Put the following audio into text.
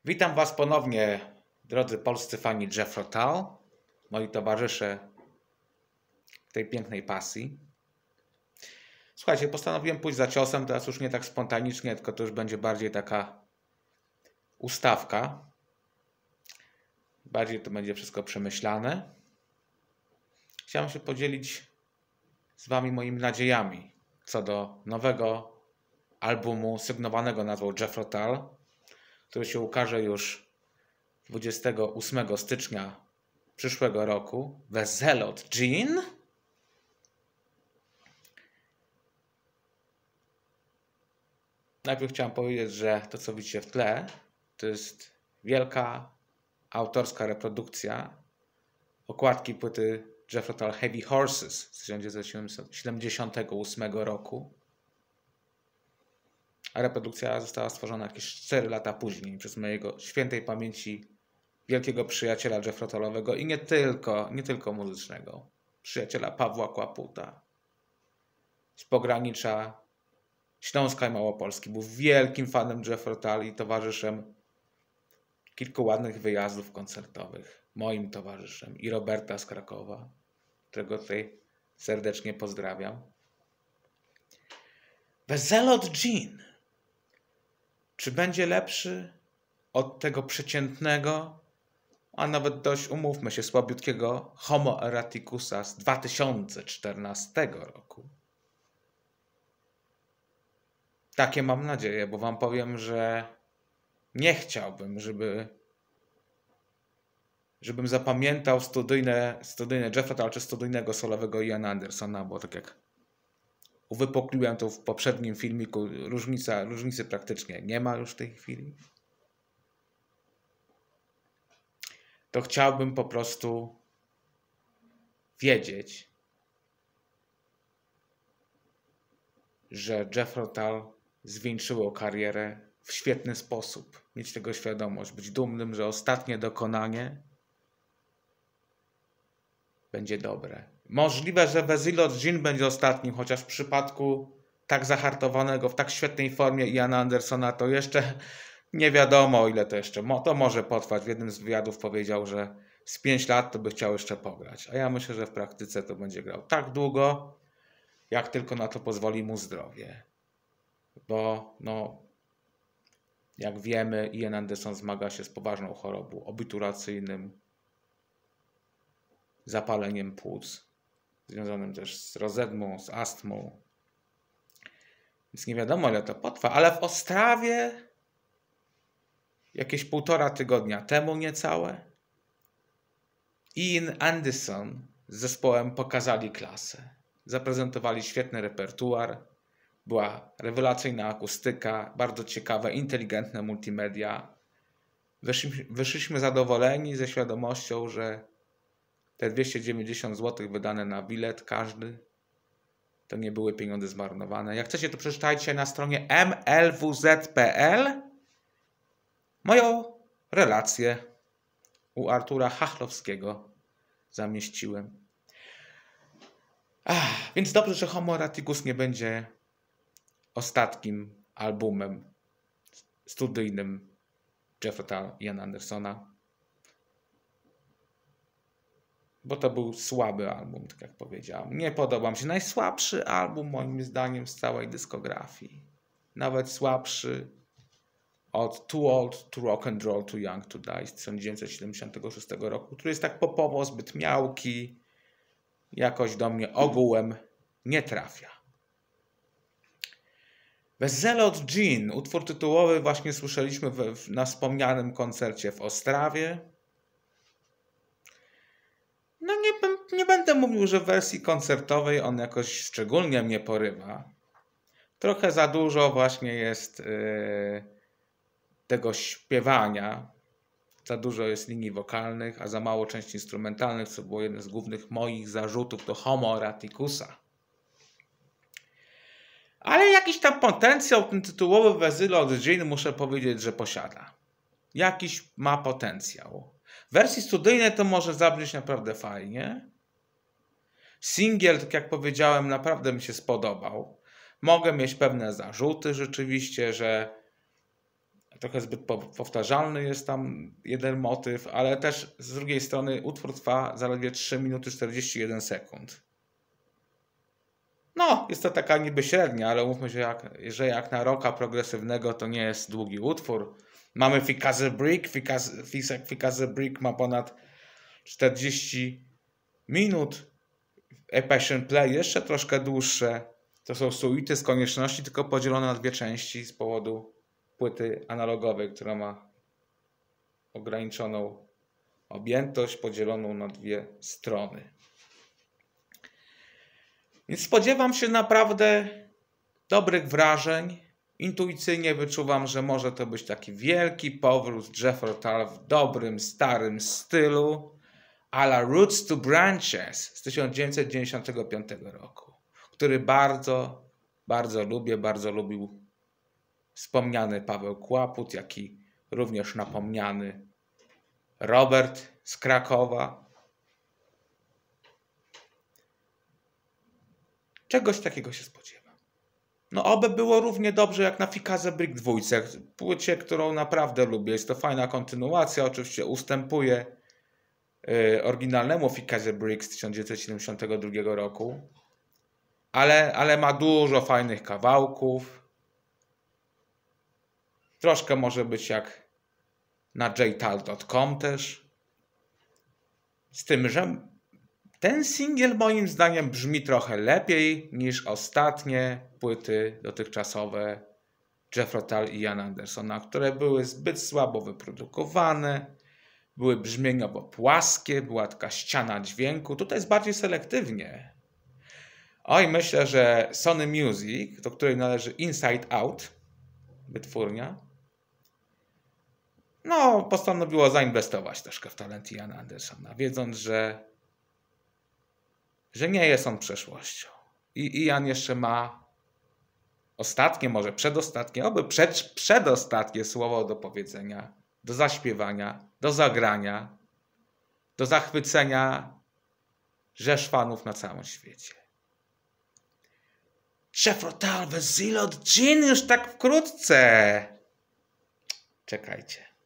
Witam Was ponownie, drodzy polscy fani Jethro Tull, moi towarzysze w tej pięknej pasji. Słuchajcie, postanowiłem pójść za ciosem, teraz już nie tak spontanicznie, tylko to już będzie bardziej taka ustawka. Bardziej to będzie wszystko przemyślane. Chciałem się podzielić z Wami moimi nadziejami co do nowego albumu sygnowanego nazwą Jethro Tull, który się ukaże już 28 stycznia przyszłego roku. The Zealot Gene. Najpierw chciałem powiedzieć, że to, co widzicie w tle, to jest wielka autorska reprodukcja okładki płyty Jethro Tull Heavy Horses z 1978 roku. A reprodukcja została stworzona jakieś 4 lata później przez mojego świętej pamięci wielkiego przyjaciela Jethro Tullowego i nie tylko muzycznego, przyjaciela Pawła Kłaputa z pogranicza Śląska i Małopolski. Był wielkim fanem Jethro Tull i towarzyszem kilku ładnych wyjazdów koncertowych. Moim towarzyszem i Roberta z Krakowa, którego tutaj serdecznie pozdrawiam. The Zealot Gene. Czy będzie lepszy od tego przeciętnego, a nawet dość, umówmy się, słabiutkiego Homo Erraticusa z 2014 roku? Takie mam nadzieję, bo Wam powiem, że nie chciałbym, żebym zapamiętał studyjne Jethro Tull czy studyjnego solowego Iana Andersona, bo tak jak uwypukliłem to w poprzednim filmiku, różnicy praktycznie nie ma już w tej chwili. To chciałbym po prostu wiedzieć, że Jethro Tull zwieńczyło karierę w świetny sposób. Mieć tego świadomość, być dumnym, że ostatnie dokonanie będzie dobre. Możliwe, że The Zealot Gene będzie ostatnim, chociaż w przypadku tak zahartowanego, w tak świetnej formie Iana Andersona to jeszcze nie wiadomo, ile to jeszcze. To może potrwać. W jednym z wywiadów powiedział, że z 5 lat to by chciał jeszcze pograć. A ja myślę, że w praktyce to będzie grał tak długo, jak tylko na to pozwoli mu zdrowie. Bo jak wiemy, Ian Anderson zmaga się z poważną chorobą obituracyjnym, zapaleniem płuc, związanym też z rozedmą, z astmą. Więc nie wiadomo, ile to potrwa, ale w Ostrawie jakieś 1,5 tygodnia temu niecałe Ian Anderson z zespołem pokazali klasę. Zaprezentowali świetny repertuar, była rewelacyjna akustyka, bardzo ciekawe, inteligentne multimedia. Wyszliśmy zadowoleni ze świadomością, że te 290 zł wydane na bilet każdy, to nie były pieniądze zmarnowane. Jak chcecie, to przeczytajcie na stronie mlwz.pl moją relację u Artura Chachlowskiego zamieściłem. Więc dobrze, że Homo Erraticus nie będzie ostatnim albumem studyjnym Jethro Tull Iana Andersona. Bo to był słaby album, tak jak powiedziałem. Nie podobał mi się. Najsłabszy album moim zdaniem z całej dyskografii. Nawet słabszy od Too Old to Rock and Roll, Too Young to Die z 1976 roku, który jest tak popowo, zbyt miałki, jakoś do mnie ogółem nie trafia. The Zealot Gene, utwór tytułowy właśnie słyszeliśmy na wspomnianym koncercie w Ostrawie. Nie będę mówił, że w wersji koncertowej on jakoś szczególnie mnie porywa. Trochę za dużo właśnie jest tego śpiewania. Za dużo jest linii wokalnych, a za mało części instrumentalnych, co było jednym z głównych moich zarzutów do Homo Erraticusa. Ale jakiś tam potencjał ten tytułowy The Zealot Gene, muszę powiedzieć, że posiada. Jakiś ma potencjał. W wersji studyjnej to może zabrzmieć naprawdę fajnie. Singiel, tak jak powiedziałem, naprawdę mi się spodobał. Mogę mieć pewne zarzuty rzeczywiście, że trochę zbyt powtarzalny jest tam jeden motyw, ale też z drugiej strony utwór trwa zaledwie 3 minuty 41 sekund. No, jest to taka niby średnia, ale umówmy się, że jak na rocka progresywnego to nie jest długi utwór. Mamy Ficaze Brick. Ficaze Brick ma ponad 40 minut. A Passion Play jeszcze troszkę dłuższe. To są suity z konieczności, tylko podzielone na dwie części z powodu płyty analogowej, która ma ograniczoną objętość, podzieloną na dwie strony. Więc spodziewam się naprawdę dobrych wrażeń. Intuicyjnie wyczuwam, że może to być taki wielki powrót Jethro Tull w dobrym, starym stylu a la Roots to Branches z 1995 roku, który bardzo, bardzo lubię, bardzo lubił wspomniany Paweł Kłaput, jak i również napomniany Robert z Krakowa. Czegoś takiego się spodziewam. No oby było równie dobrze jak na Ficaze Brick 2, płycie, którą naprawdę lubię. Jest to fajna kontynuacja, oczywiście ustępuje oryginalnemu Ficaze Brick z 1972 roku, ale ma dużo fajnych kawałków. Troszkę może być jak na jtal.com też. Z tym, że ten singiel moim zdaniem brzmi trochę lepiej niż ostatnie płyty dotychczasowe Jethro Tull i Iana Andersona, które były zbyt słabo wyprodukowane, były brzmieniowo płaskie, była taka ściana dźwięku. Tutaj jest bardziej selektywnie. Oj, myślę, że Sony Music, do której należy Inside Out, wytwórnia, no postanowiło zainwestować troszkę w talent Iana Andersona, wiedząc, że nie jest on przeszłością. I Ian jeszcze ma ostatnie, może przedostatnie, oby przedostatnie słowo do powiedzenia, do zaśpiewania, do zagrania, do zachwycenia rzesz fanów na całym świecie. Jethro Tull, The Zealot Gene już tak wkrótce. Czekajcie.